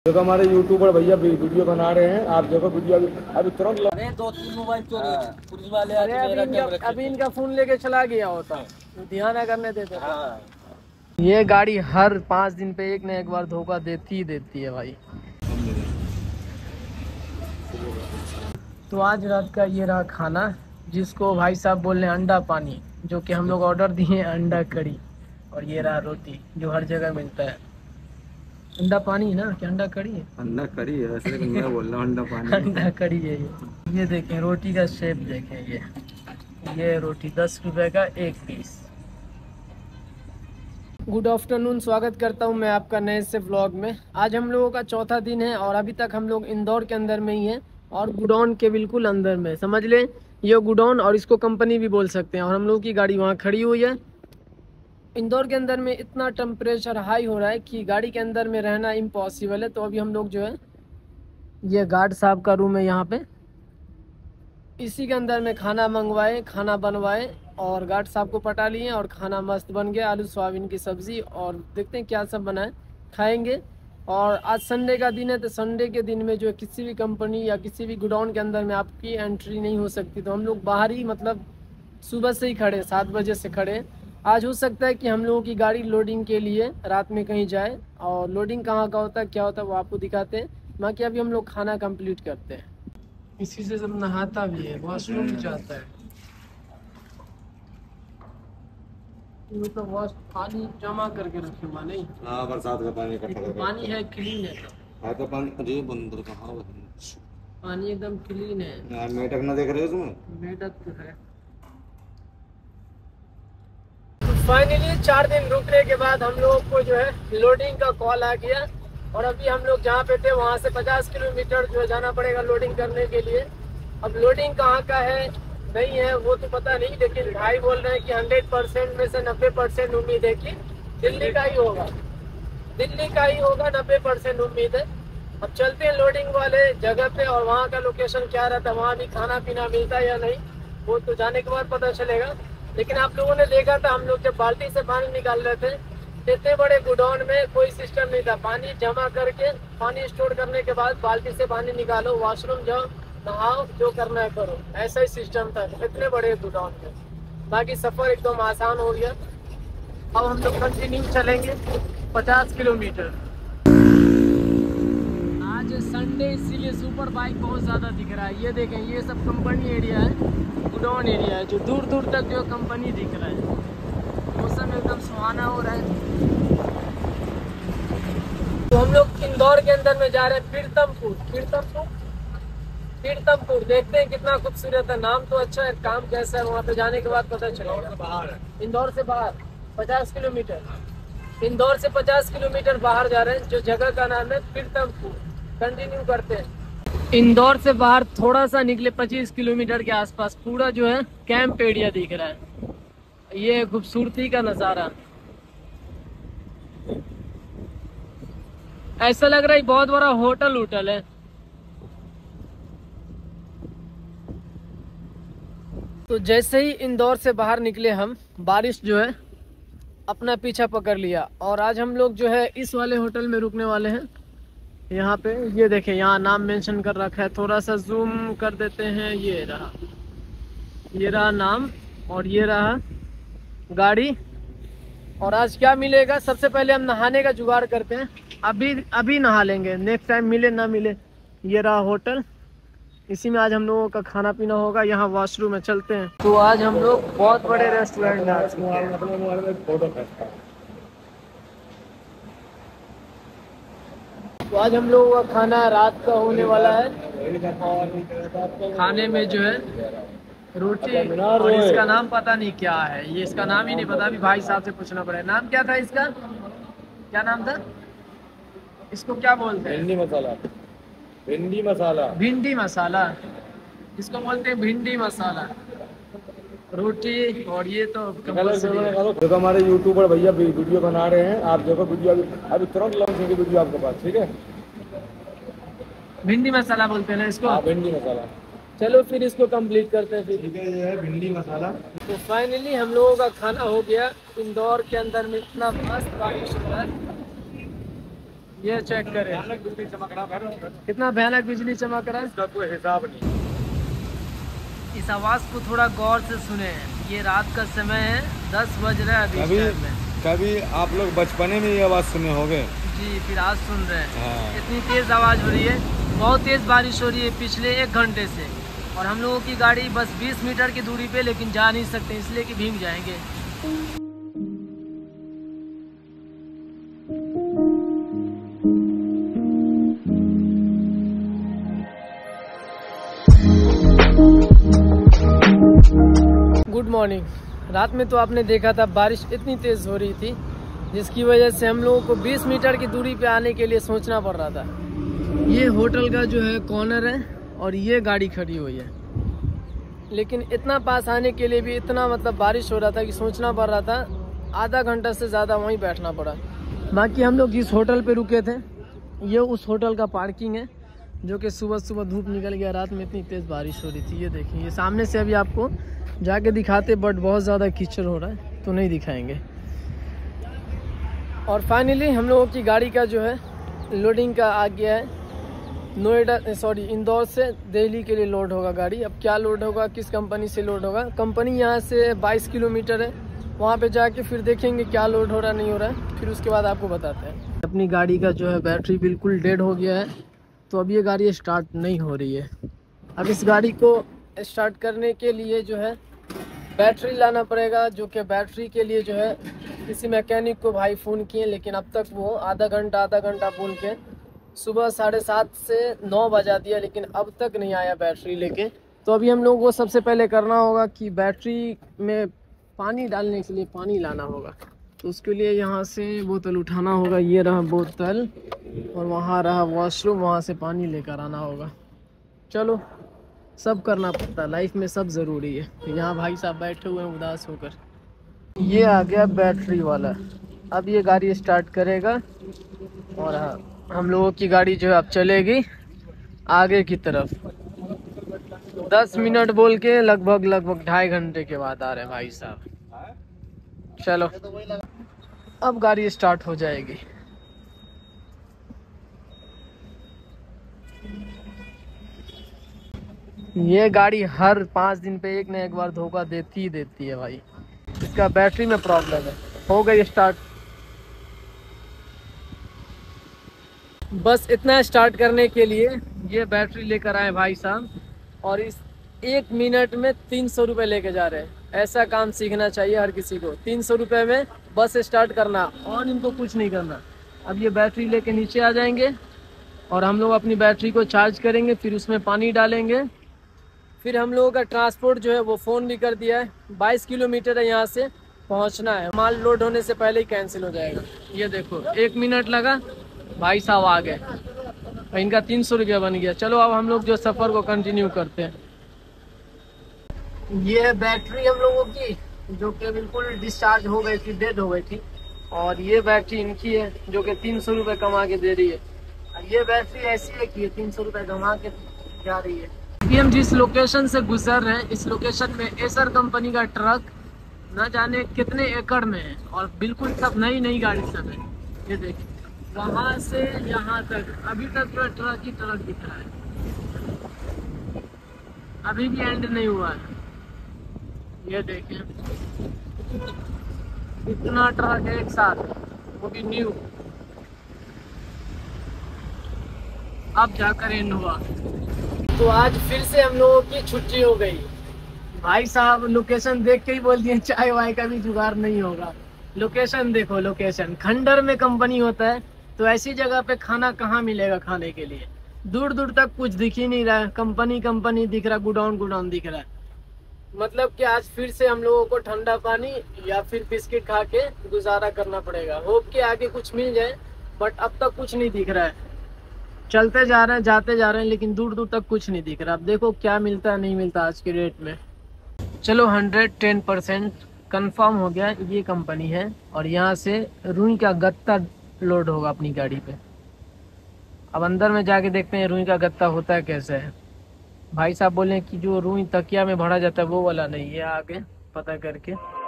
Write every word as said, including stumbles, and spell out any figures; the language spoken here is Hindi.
देखो हमारे यूट्यूबर भैया वीडियो बना रहे हैं। आप देखो वीडियो अभी अभी तुरंत। अरे दो तीन मोबाइल चोरी पुलिस वाले अरे अभी इनका अभी इनका फोन लेके चला गया होता, ध्यान न करने देते। हाँ। ये गाड़ी हर पाँच दिन पे एक न एक बार धोखा देती ही देती है भाई। तो आज रात का ये रहा खाना, जिसको भाई साहब बोल रहे हैं अंडा पानी, जो कि हम लोग ऑर्डर दिए अंडा करी। और ये रहा रोटी जो हर जगह मिलता है। अंडा पानी ना कि अंडा करी है? अंडा करी है, ऐसे मैं बोल रहा हूँ अंडा पानी। अंडा करी है ये। ये देखें रोटी का शेप देखें, ये ये रोटी दस रुपए का एक पीस। गुड आफ्टरनून, स्वागत करता हूं मैं आपका नए से व्लॉग में। आज हम लोगों का चौथा दिन है और अभी तक हम लोग इंदौर के अंदर में ही हैं और गुडाउन के बिल्कुल अंदर में, समझ लें ये गुडाउन और इसको कंपनी भी बोल सकते हैं। और हम लोग की गाड़ी वहाँ खड़ी हुई है। इंदौर के अंदर में इतना टेम्परेचर हाई हो रहा है कि गाड़ी के अंदर में रहना इम्पॉसिबल है। तो अभी हम लोग जो है, ये गार्ड साहब का रूम है यहाँ पे, इसी के अंदर में खाना मंगवाए, खाना बनवाए और गार्ड साहब को पटा लिए और खाना मस्त बन गया। आलू सोयाबीन की सब्ज़ी और देखते हैं क्या सब बनाए, खाएंगे। और आज संडे का दिन है, तो संडे के दिन में जो है किसी भी कंपनी या किसी भी गोडाउन के अंदर में आपकी एंट्री नहीं हो सकती। तो हम लोग बाहर ही, मतलब सुबह से ही खड़े, सात बजे से खड़े। आज हो सकता है कि हम लोगों की गाड़ी लोडिंग के लिए रात में कहीं जाए, और लोडिंग कहाँ का होता है क्या होता है वो आपको दिखाते हैं। बाकी अभी हम लोग खाना कंप्लीट करते हैं। इसी से सब नहाता भी है, वॉशरूम भी जाता है। ये तो वॉश पानी जमा करके रखे हुआ नहीं। हाँ, बरसात का पानी इकट्ठा करके। पानी है क्लीन है, हाँ तो पानी अरे बंदर कहाँ है? पानी एकदम क्लीन है। यार मेढक ना देख रहे हो तुम्हें? मेढक तो है। फाइनली चार दिन रुकने के बाद हम लोग को जो है लोडिंग का कॉल आ गया। और अभी हम लोग जहाँ पे थे वहाँ से पचास किलोमीटर जो है जाना पड़ेगा लोडिंग करने के लिए। अब लोडिंग कहाँ का है नहीं है वो तो पता नहीं, लेकिन भाई बोल रहे हैं कि हंड्रेड परसेंट में से नब्बे परसेंट उम्मीद है कि दिल्ली का ही होगा, दिल्ली का ही होगा, नब्बे परसेंट उम्मीद है। अब चलते हैं लोडिंग वाले जगह पे, और वहाँ का लोकेशन क्या रहता है, वहाँ भी खाना पीना मिलता है या नहीं वो तो जाने के बाद पता चलेगा। लेकिन आप लोगों ने देखा था हम लोग जब बाल्टी से पानी निकाल रहे थे, इतने बड़े गोडाउन में कोई सिस्टम नहीं था। पानी जमा करके, पानी स्टोर करने के बाद बाल्टी से पानी निकालो, वॉशरूम जाओ, नहाओ, जो करना है करो, ऐसा ही सिस्टम था इतने बड़े गोडाउन में। बाकी सफ़र एकदम आसान हो गया। अब हम लोग कंटिन्यू चलेंगे पचास किलोमीटर। आज संडे इसीलिए सुपर बाइक बहुत ज़्यादा दिख रहा है। ये देखें, ये सब कंपनी एरिया है, गोडाउन एरिया है, जो दूर दूर तक जो कंपनी दिख रहा है। मौसम एकदम सुहाना हो रहा है। तो हम लोग इंदौर के अंदर में जा रहे हैं पीरतमपुर। पीरतमपुर पीरतमपुर देखते हैं कितना खूबसूरत है। नाम तो अच्छा है, काम कैसा है वहाँ पे जाने के बाद पता चलेगा। इंदौर से बाहर पचास किलोमीटर, इंदौर से पचास किलोमीटर बाहर जा रहे हैं, जो जगह का नाम है पीरतमपुर। कंटिन्यू करते हैं। इंदौर से बाहर थोड़ा सा निकले पच्चीस किलोमीटर के आसपास पूरा जो है कैंप एरिया दिख रहा है। ये खूबसूरती का नज़ारा, ऐसा लग रहा है बहुत बड़ा होटल होटल है। तो जैसे ही इंदौर से बाहर निकले हम, बारिश जो है अपना पीछा पकड़ लिया। और आज हम लोग जो है इस वाले होटल में रुकने वाले हैं। यहाँ पे ये देखें, यहाँ नाम मेंशन कर रखा है, थोड़ा सा जूम कर देते हैं। ये रहा, ये रहा नाम और ये रहा गाड़ी। और आज क्या मिलेगा, सबसे पहले हम नहाने का जुगाड़ करते हैं। अभी अभी नहा लेंगे, नेक्स्ट टाइम मिले ना मिले। ये रहा होटल, इसी में आज हम लोगों का खाना पीना होगा। यहाँ वॉशरूम में चलते हैं। तो आज हम लोग बहुत बड़े रेस्टोरेंट में आ चुके हैं। तो आज हम लोगों का खाना रात का होने वाला है, और खाने में जो है रोटी, और इसका नाम पता नहीं क्या है, ये इसका नाम ही नहीं पता, अभी भाई साहब से पूछना पड़ेगा। नाम क्या था इसका, क्या नाम था इसको, क्या बोलते हैं? भिंडी मसाला, भिंडी मसाला, भिंडी मसाला, इसको बोलते हैं भिंडी मसाला। रोटी और ये तो देखो हमारे यूट्यूबर भैया वीडियो बना रहे हैं। आप देखो वीडियो अभी अभी तुरंत लॉन्च होगी वीडियो आपके पास, ठीक है? भिंडी मसाला बोलते हैं ना इसको? हाँ, भिंडी मसाला। चलो फिर इसको कंप्लीट करते हैं। फिर ठीक है, ये है भिंडी मसाला। तो फाइनली हम लोगों का खाना हो गया। इंदौर के अंदर में इतना मस्त बारिश हो रहा है, ये चेक करें भयानक बिजली चमक रहा है, कितना भयानक बिजली चमक रहा है। इसका कोई हिसाब नहीं। इस आवाज़ को थोड़ा गौर से सुने। ये रात का समय है, दस बज रहा है अभी इस कभी टाइम में। कभी आप लोग बचपने में ये आवाज़ सुने होंगे। जी, फिर आज सुन रहे हैं। हाँ। इतनी तेज़ आवाज़ हो रही है, बहुत तेज़ बारिश हो रही है पिछले एक घंटे से। और हम लोगों की गाड़ी बस बीस मीटर की दूरी पे, लेकिन जा नहीं सकते इसलिए कि भीग जाएंगे। Good morning. रात में तो आपने देखा था बारिश इतनी तेज़ हो रही थी, जिसकी वजह से हम लोगों को बीस मीटर की दूरी पे आने के लिए सोचना पड़ रहा था। ये होटल का जो है कॉर्नर है और ये गाड़ी खड़ी हुई है, लेकिन इतना पास आने के लिए भी इतना मतलब बारिश हो रहा था कि सोचना पड़ रहा था। आधा घंटा से ज़्यादा वहीं बैठना पड़ा। बाकी हम लोग जिस होटल पे रुके थे, ये उस होटल का पार्किंग है, जो कि सुबह सुबह धूप निकल गया, रात में इतनी तेज़ बारिश हो रही थी। ये देखिए, ये सामने से अभी आपको जाके दिखाते, बट बहुत ज़्यादा कीचड़ हो रहा है तो नहीं दिखाएंगे। और फाइनली हम लोगों की गाड़ी का जो है लोडिंग का आ गया है। नोएडा सॉरी इंदौर से दिल्ली के लिए लोड होगा गाड़ी। अब क्या लोड होगा, किस कंपनी से लोड होगा। कंपनी यहाँ से बाईस किलोमीटर है, वहाँ पे जाके फिर देखेंगे क्या लोड हो रहा नहीं हो रहा है, फिर उसके बाद आपको बताते हैं। अपनी गाड़ी का जो है बैटरी बिल्कुल डेड हो गया है, तो अब ये गाड़ी स्टार्ट नहीं हो रही है। अब इस गाड़ी को स्टार्ट करने के लिए जो है बैटरी लाना पड़ेगा, जो कि बैटरी के लिए जो है किसी मैकेनिक को भाई फ़ोन किए, लेकिन अब तक वो आधा घंटा आधा घंटा बोल के सुबह साढ़े सात से नौ बजा दिया, लेकिन अब तक नहीं आया बैटरी लेके। तो अभी हम लोगों को सबसे पहले करना होगा कि बैटरी में पानी डालने के लिए पानी लाना होगा। तो उसके लिए यहाँ से बोतल उठाना होगा, ये रहा बोतल, और वहाँ रहा वॉशरूम, वहाँ से पानी लेकर आना होगा। चलो, सब करना पड़ता है लाइफ में, सब ज़रूरी है। यहाँ भाई साहब बैठे हुए हैं उदास होकर। ये आ गया बैटरी वाला। अब ये गाड़ी स्टार्ट करेगा और हम लोगों की गाड़ी जो है अब चलेगी आगे की तरफ। दस मिनट बोल के लगभग लगभग ढाई घंटे के बाद आ रहे हैं भाई साहब। चलो, अब गाड़ी स्टार्ट हो जाएगी। ये गाड़ी हर पाँच दिन पे एक न एक बार धोखा देती ही देती है भाई। इसका बैटरी में प्रॉब्लम है। हो गई स्टार्ट। बस इतना स्टार्ट करने के लिए ये बैटरी लेकर आए भाई साहब, और इस एक मिनट में तीन सौ रुपये लेके जा रहे हैं। ऐसा काम सीखना चाहिए हर किसी को। तीन सौ रुपये में बस स्टार्ट करना और इनको कुछ नहीं करना। अब ये बैटरी लेके नीचे आ जाएंगे और हम लोग अपनी बैटरी को चार्ज करेंगे, फिर उसमें पानी डालेंगे। फिर हम लोगों का ट्रांसपोर्ट जो है वो फ़ोन भी कर दिया है, बाईस किलोमीटर है यहाँ से पहुँचना है। माल लोड होने से पहले ही कैंसिल हो जाएगा। ये देखो, एक मिनट लगा, भाई साहब आ गए, इनका तीन सौ रुपया बन गया। चलो, अब हम लोग जो सफ़र को कंटिन्यू करते हैं। ये है बैटरी हम लोगों की, जो कि बिल्कुल डिस्चार्ज हो गई थी, डेड हो गई थी। और ये बैटरी इनकी है, जो कि तीन सौ रुपये कमा के दे रही है। ये बैटरी ऐसी है कि ये तीन सौ रुपये कमा के जा रही है। अभी हम जिस लोकेशन से गुजर रहे हैं, इस लोकेशन में एसर कंपनी का ट्रक न जाने कितने एकड़ में है, और बिल्कुल सब नई नई गाड़ी सब है। ये देखिए, वहाँ से यहाँ तक अभी तक जो ट्रक ही ट्रक दिख रहा है, अभी भी एंड नहीं हुआ है। ये देखिए, इतना ट्रक है एक साथ, वो भी न्यू, अब जाकर एंड हुआ। तो आज फिर से हम लोगों की छुट्टी हो गई। भाई साहब लोकेशन देख के ही बोल दिए चाय वाय का भी जुगाड़ नहीं होगा। लोकेशन देखो, लोकेशन खंडर में कंपनी होता है, तो ऐसी जगह पे खाना कहाँ मिलेगा खाने के लिए। दूर दूर तक कुछ दिख ही नहीं रहा है, कंपनी कंपनी दिख रहा है, गुडाउन गुडाउन दिख रहा है। मतलब कि आज फिर से हम लोगों को ठंडा पानी या फिर बिस्किट खा के गुजारा करना पड़ेगा। होप के आगे कुछ मिल जाए, बट अब तक कुछ नहीं दिख रहा है। चलते जा रहे हैं, जाते जा रहे हैं, लेकिन दूर दूर तक कुछ नहीं दिख रहा। अब देखो क्या मिलता है नहीं मिलता आज के रेट में। चलो, हंड्रेड टेन परसेंट कन्फर्म हो गया, ये कंपनी है, और यहाँ से रुई का गत्ता लोड होगा अपनी गाड़ी पे। अब अंदर में जाके देखते हैं रुई का गत्ता होता है कैसे है। भाई साहब बोले कि जो रुई तकिया में भरा जाता है वो वाला नहीं है, आगे पता करके